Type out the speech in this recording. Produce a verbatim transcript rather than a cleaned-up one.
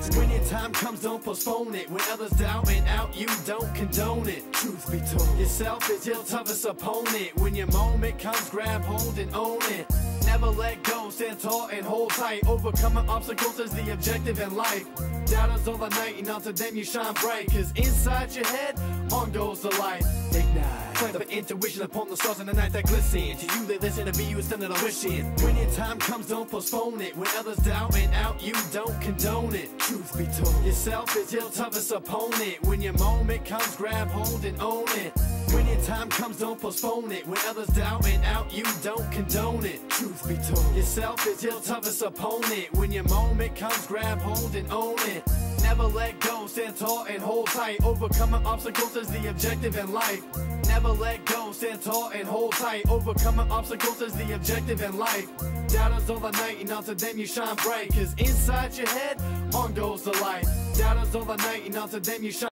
timelapsed. When your time comes, don't postpone it. When others doubt and out, you don't condone it. Truth be told, yourself is your toughest opponent. When your moment comes, grab hold and own it. Never let go, stand tall and hold tight. Overcoming obstacles is the objective in life. Doubters all the night, and onto them you shine bright. Cause inside your head, on goes the light. Ignite, fight for intuition upon the stars in the night that glisten. To you they listen, to be you is something I'm wishing. When your time comes, don't postpone it. When others doubt and out, you don't condone it. Truth be told, yourself is your toughest opponent. When your moment comes, grab hold and own it. When your time comes, don't postpone it. When others doubt and out, you don't condone it. Truth be told, yourself is your toughest opponent. When your moment comes, grab hold and own it. Never let go, stand tall and hold tight. Overcoming obstacles is the objective in life. Never let go, stand tall and hold tight. Overcoming obstacles is the objective in life. Doubters all the night, and onto them you shine bright. Cause inside your head, on goes the light. Doubters all the night, and onto them you shine